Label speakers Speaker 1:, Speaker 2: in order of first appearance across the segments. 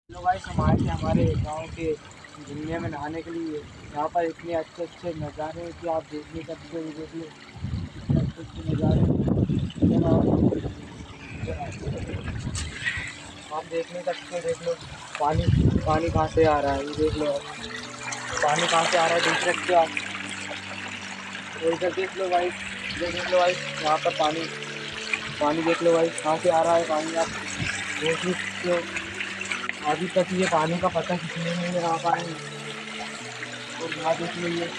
Speaker 1: Hello guys, हम आए थे हमारे गांव के झुन्निया में नहाने के लिए। यहाँ पर इतने अच्छे अच्छे नज़ारे हैं कि आप देख नहीं सकते हो। देख लो इतने अच्छे अच्छे नज़ारे हैं। आप देख नहीं सकते। देख लो पानी पानी कहाँ से आ रहा है। ये देख लो पानी कहाँ से आ रहा है, देख सकते हो आप। और इधर देख लो भाई, इधर देख लो भाई, यहाँ पर पानी देख लो भाई कहाँ से आ रहा है। पानी आप देख नहीं सकते हो। अभी तक ये पानी का पता कितने में नहीं आ पाए। और यहाँ देख लो ये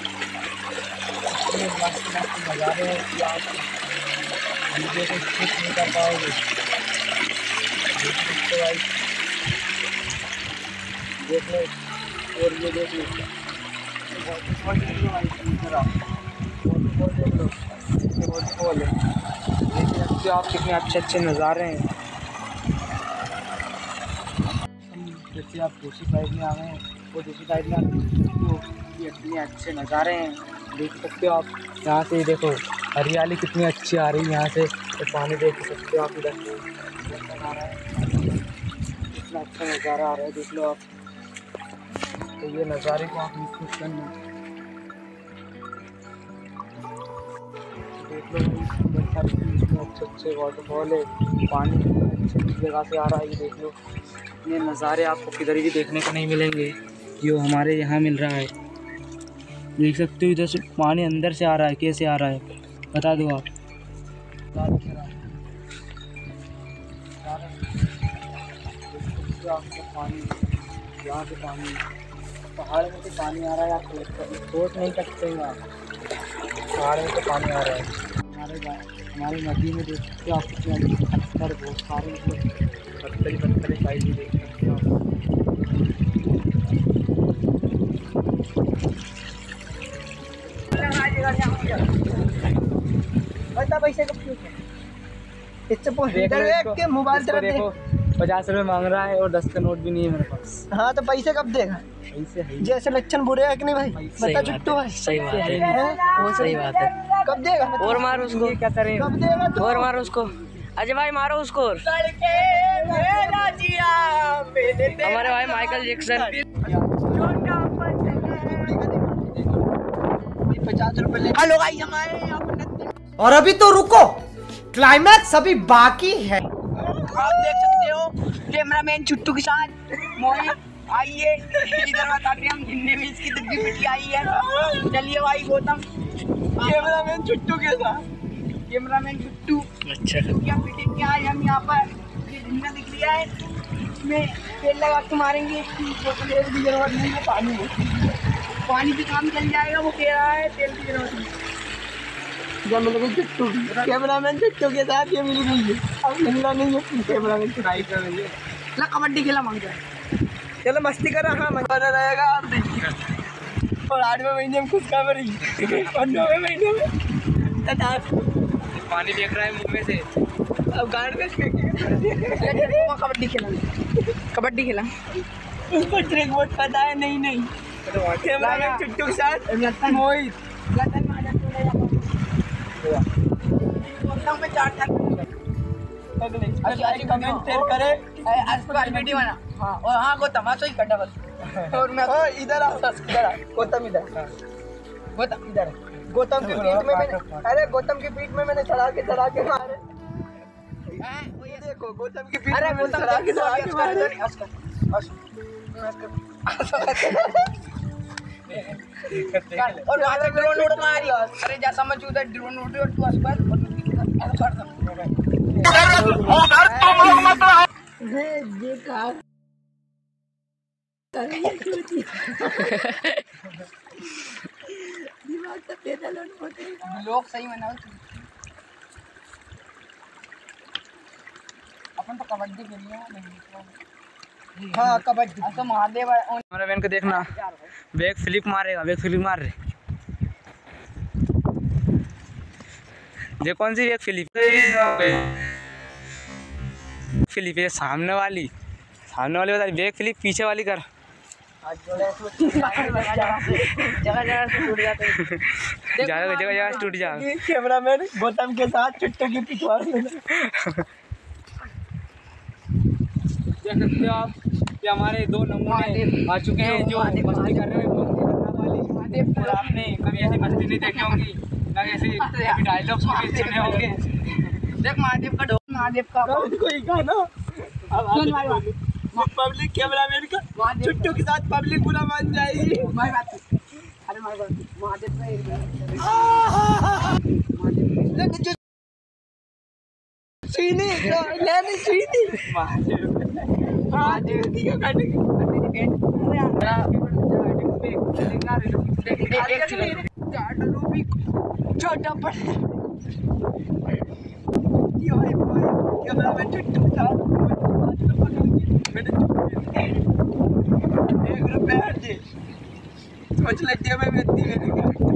Speaker 1: इतने मस्त मस्त नज़ारे हैं कि आप वीडियो को स्किप नहीं कर पाओगे। देख सकते भाई, देख लो। और ये देख लो वाटरफॉल, देख लो भाई, वाटरफॉल देख लो, वाटरफॉल है। देख सकते हो आप कितने अच्छे अच्छे नज़ारे हैं। जैसे आप दूसरी साइड में आ गए हैं और दूसरी साइड में आप देख सकते हो कि इतने अच्छे नज़ारे हैं। देख सकते हो आप यहाँ से, देखो हरियाली कितनी अच्छी आ रही है यहाँ से। तो पानी देख सकते हो आप, इधर से आ रहा है, कितना अच्छा नज़ारा आ रहा है। देख लो आप, तो ये नज़ारे को आप मिस मत करना। देख लो इधर सारे इतने अच्छे अच्छे वाटरफॉल है, पानी अच्छी अच्छी जगह से आ रहा है। ये देख लो ये नज़ारे आपको किधर भी देखने को नहीं मिलेंगे, जो हमारे यहाँ मिल रहा है। देख सकते हो इधर से पानी अंदर से आ रहा है, कैसे आ रहा है बता दो आप। पानी यहाँ से पानी पहाड़ में से पानी आ रहा है, आप सोच नहीं सकते हैं। आप पहाड़ में से पानी आ रहा है हमारी नदी में। देख सकते हो आप कितने पत्थर, बहुत सारे पत्थर साइड भी देख सकते हो आप।
Speaker 2: पैसे इससे मोबाइल
Speaker 1: देखो 50 रुपये मांग रहा है और 10 का नोट भी नहीं है मेरे पास।
Speaker 2: हाँ तो पैसे कब देगा?
Speaker 1: पैसे है
Speaker 2: जैसे लक्षण बुरे है कि नहीं भाई? बता चुट्टू भाई।
Speaker 3: सही बात है, सही बात है।
Speaker 2: कब देगा?
Speaker 3: और मारो उसको,
Speaker 1: क्या करें,
Speaker 2: कब देगा तू?
Speaker 3: और मारो उसको, अजय भाई मारो उसको। हमारे भाई माइकल जैक्सन।
Speaker 2: 50 रुपए ले।
Speaker 4: हेलो गाइस, हमारे यहाँ पर नदी।
Speaker 5: और अभी तो रुको, क्लाइमैक्स अभी बाकी है।
Speaker 4: आप देख सकते हो कैमरामैन चुट्टू के साथ मोहित आइए इधर बताते हैं हम जिन्ने भी इसकी तकलीफ बेटी आई है। चलिए भाई गौतम,
Speaker 2: कैमरामैन चुट्टू के साथ।
Speaker 4: कैमरामैन चुट्टू।
Speaker 3: अच्छा
Speaker 4: क्या फिटिंग क्या है, हम यहाँ पर ये झंडा दिख लिया है, इसमें तेल लगा के मारेंगे। तेल की जरूरत नहीं है, पानी भी काम चल जाएगा। वो कह रहा है तेल की जरूरत नहीं।
Speaker 2: कैमरामैन चुट्टू के साथ ये मिल गई है। अब मिलना नहीं है कैमरामैन से।
Speaker 1: ट्राई करेंगे।
Speaker 4: ला कबड्डी खेला मांग जाए।
Speaker 2: चलो मस्ती कर रहा, मजा रहेगा। और 8वें महीने में खुश खबरी और 9वें महीने में
Speaker 1: पानी फेंक रहा है मुंह में से।
Speaker 2: अब गार्ड में
Speaker 4: कबड्डी खेला, कबड्डी खेला।
Speaker 2: उसको ट्रिक बोर्ड पता है? नहीं कैमरामैन चुट्टू के साथ मोहित।
Speaker 4: पे 4
Speaker 2: कमेंट शेयर करे,
Speaker 4: वीडियो बना। हाँ और हाँ गौतम ही करना बस। और मैं
Speaker 2: इधर आ, गौतम इधर, गौतम इधर। गौतम की पीठ में मैंने, अरे गौतम की पीठ में मैंने चढ़ा के मारे। देखो गौतम की पीठ में मैंने चढ़ा के मारे।
Speaker 4: और वहाँ से ड्रोन उड़ मारी। अरे जा समझ उधर ड्रोन उड़ और तू अस्पताल लोग सही मना। अपन तो कबड्डी खेलिए।
Speaker 2: हाँ कबड्डी।
Speaker 4: तो महादेव
Speaker 1: हमारे बहन को देखना, बैक फ्लिप मारेगा, बैक फ्लिप मार रहे। ये कौन सी बैक फ्लिप? फ्लिप है सामने वाली बता, बैक फ्लिप पीछे वाली कर।
Speaker 4: जगह से टूट जाते हैं।
Speaker 1: जगह टूट जाएगा।
Speaker 2: कैमरामैन गौतम के साथ चुट्टू की पिछवाड़ में।
Speaker 1: देख सकते हो आप कि हमारे 2 नमूने आ चुके हैं जो मस्ती कर रहे हैं और आपने कभी ऐसी मस्ती नहीं देखी होंगी, ना ऐसे डायलॉग्स भी सुने होंगे।
Speaker 4: देख महादेव का ढोल, महादेव का
Speaker 2: कोई गाना पब्लिक कैमरामैन का छुट्टू के साथ पब्लिक पूरा मान जाएगी।
Speaker 4: भाई बात अरे भाई बात महादेव का
Speaker 2: चीनी लेनी चीनी महादेव की गाने
Speaker 4: छोटा पर
Speaker 2: कैमरामैन छुट्टू था मैंने ₹1 दे सोच लेती है मैं व्यक्ति मेरे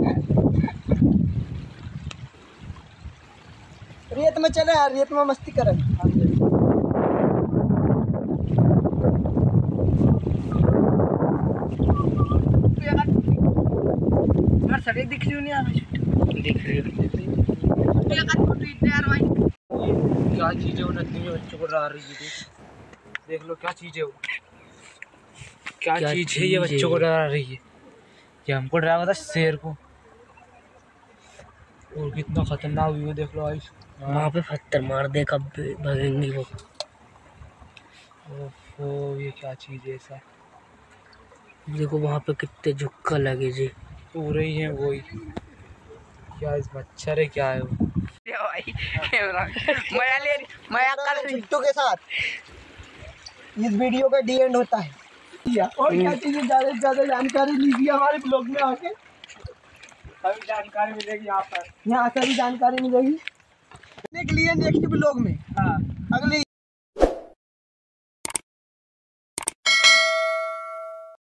Speaker 2: रेत में चले यार, रेत में मस्ती करें।
Speaker 4: सड़क दिख रही नहीं आ रही
Speaker 3: दिख रही है।
Speaker 4: यार भाई
Speaker 1: क्या चीज़ है वो नदी में बच्चों को डरा रही है। देख लो क्या चीज़ है वो, क्या चीज़ है ये बच्चों को डरा रही है। ये हमको डराया था शेर को, और कितना खतरनाक व्यू देख लो आइस।
Speaker 3: वहाँ पे पत्थर मार दे कब भगेंगी वो।
Speaker 1: ओफो ये क्या चीज़ है ऐसा।
Speaker 3: देखो वहाँ पे कितने झुक्का लगे जी।
Speaker 1: पूरे ही हैं वही, क्या इस मच्छर है क्या है वो।
Speaker 4: भाई कैमरा मैं कर रही
Speaker 2: छुट्टू के साथ इस वीडियो का डी एंड होता है। और क्या चीजें ज्यादा से ज्यादा जानकारी लीजिए हमारे ब्लॉग में आके,
Speaker 1: सभी जानकारी मिलेगी यहाँ पर।
Speaker 2: यहाँ सभी जानकारी मिलेगी। के लिए नेक्स्ट ब्लॉग में
Speaker 1: हाँ
Speaker 2: अगली